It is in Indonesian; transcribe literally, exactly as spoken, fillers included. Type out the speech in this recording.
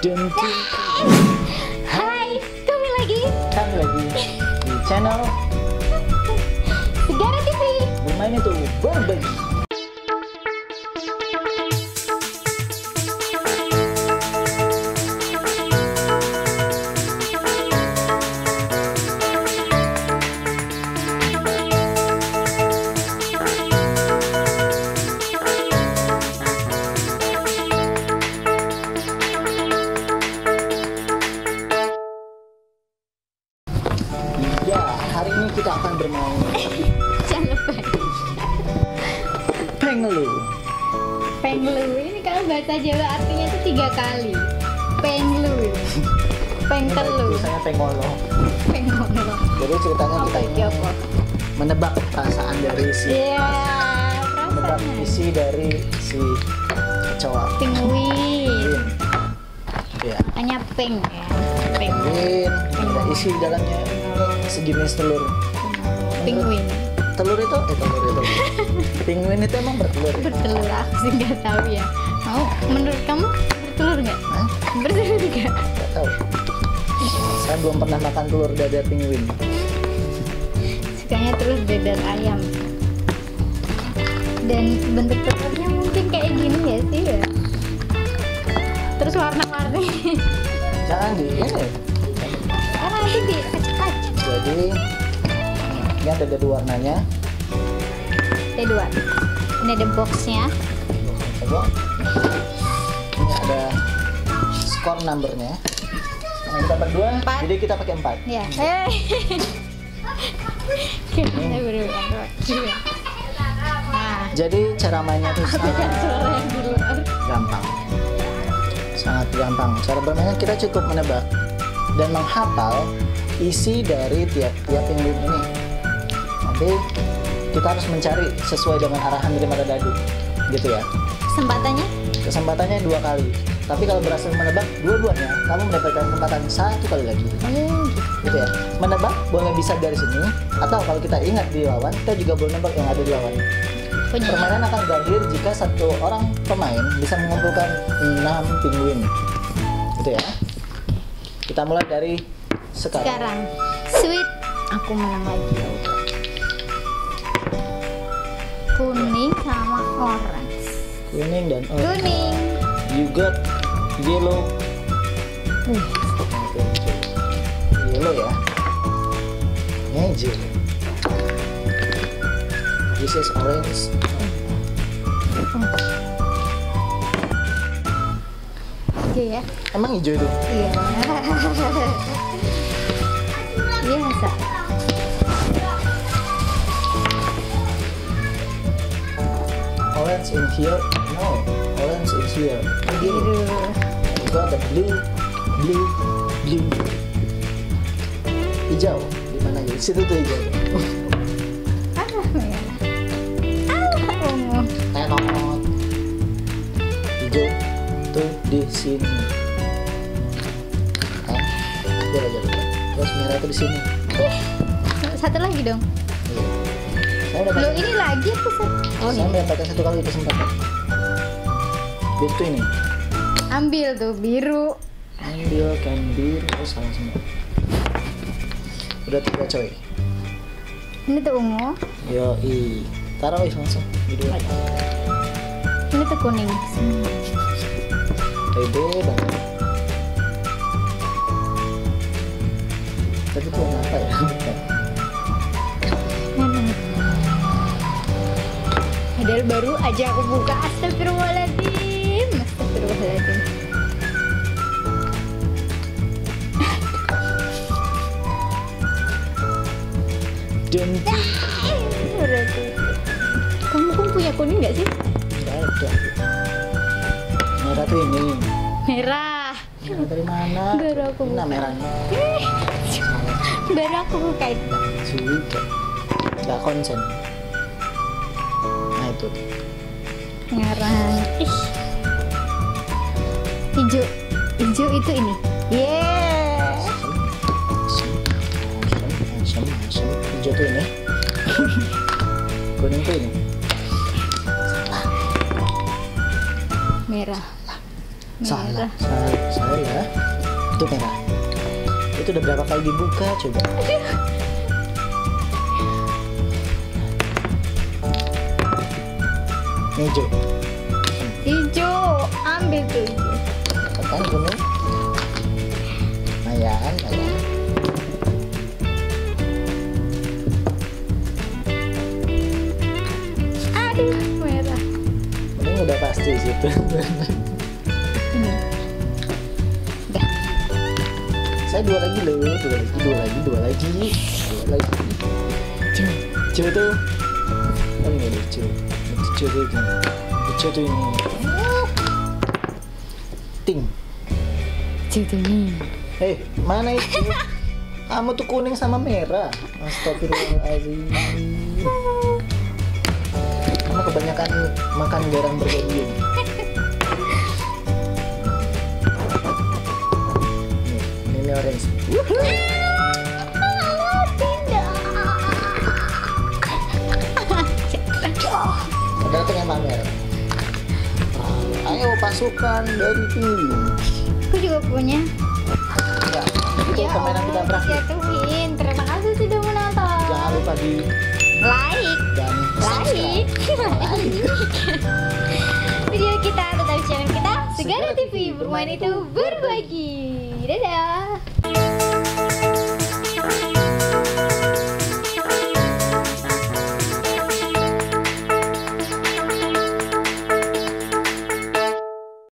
Dun, dun. Hai, kami lagi Kami lagi di channel Segara T V. bermain itu berbagi. Ya, hari ini kita akan bermain Jangan lupa Pengelu. Penglu. Ini kalau bahasa Jawa artinya itu tiga kali. Penglu. Pengtelu. Biasanya pengolo. Pengolo. Jadi ceritanya kita Apa ini iki apa? menebak perasaan dari si Iya, menebak perasaan. isi dari si cowok. Penguin. Ya, Hanya peng ya. Peng. penguin. Ada isi di dalamnya sejenis telur. Penguin. Telur itu, eh telur itu. Penguin itu emang bertelur ya? Bertelur aku sih nggak tahu ya. Mau menurut kamu bertelur nggak? Hah? Bertelur nggak? Gak tahu. Saya belum pernah makan telur dadar penguin. Sukanya telur dadar ayam. Dan bentuk telurnya mungkin kayak gini ya sih ya. Terus warna-warni. Jangan di ini. Karena nanti diacak-acak. Jadi ini ada dua warnanya. T dua. Ini ada boxnya. Coba. Ini ada skor numbernya. Nah, kita berdua, Empat. jadi kita pakai empat. Ya. Eh. Kita berdua. Nah, Jadi cara mainnya itu aku kan sangat suara yang di luar. gampang. Sangat gampang. Cara bermainnya kita cukup menebak dan menghafal isi dari tiap-tiap penguin ini. Nanti kita harus mencari sesuai dengan arahan dari mata dadu, gitu ya. Kesempatannya Kesempatannya dua kali. Tapi kalau berhasil menebak dua-duanya, kamu mendapatkan kesempatan satu kali lagi. oh, Gitu ya. Menebak boleh bisa dari sini, atau kalau kita ingat di lawan, kita juga boleh nebak yang ada di lawan. punya. Permainan akan berakhir jika satu orang pemain bisa mengumpulkan enam penguin. Gitu ya. Kita mulai dari sekarang. Sekarang sweet aku menang lagi. Kuning sama orange. Kuning dan orange. Kuning. You got yellow. Uh, Oke, yellow ya. Hijau. This is orange. Oke ya. Emang hijau itu? Iya. Biasa. Orange in here? No, orange is here. Begini. Biru. You got the blue, blue, blue. Hijau. Di mana ya? Di situ tuh hijau. Ah, merah. Ah, ungu. Terot. Hijau tuh di sini. Kan? Biar aja dulu. Terus merah tuh di sini. Satu lagi dong. Iya. Saya udah Lo ini lagi apa sih? Oh saya ini. mendapatkan satu kali kesempatan. Itu ini. Ambil tuh biru. Ambil kan biru, terus salah semua. Udah tiga coy. Ini tuh ungu. Yo i. Taruh wis langsung video. Ini tuh kuning. Pede banget. Tapi kok apa ya? Padahal baru aja aku buka. Astagfirullahaladzim. Astagfirullahaladzim. Dan Udah tuh. Kamu pun punya kuning nggak sih? tidak ada. Merah tuh ini. Merah. Merah dari mana? Baru aku Ini nah, buka. merahnya. Baru aku buka itu. Juga. Gak konsen. Nah itu. Ngarang. Ih. Hijau. Hijau itu ini. Yeah. Asam, asam, asam. Hijau tuh ini. Kuning tuh ini. Merah. Salah, salah, salah. Itu merah. Itu udah berapa kali dibuka coba? Hijau. Hijau, ambil tuh. Tekan kuning. Lumayan, lumayan. Aduh, merah. Ini udah pasti sih itu. Ini. Udah. Saya dua lagi loh, dua lagi, dua lagi, dua lagi, dua lagi. Hijau. Hijau tuh. Oh ini ada hijau. Hijau tuh ini. Hijau tuh ini. Ting. Hijau tuh ini. Eh, mana itu? Kamu tuh kuning sama merah. Astagfirullahaladzim. Kamu kebanyakan makan garam bergabung. Nih, ini orange. Padahal tuh yang pamer. Ayo pasukan dari tim. Aku juga punya. Ya, itu Ya permainan kita Allah, berakhir. jatuhin. Terima kasih sudah menonton. Jangan lupa di Like, dan like, like. Video kita tetap channel kita Segara T V. Bermain itu berbagi. Dadah.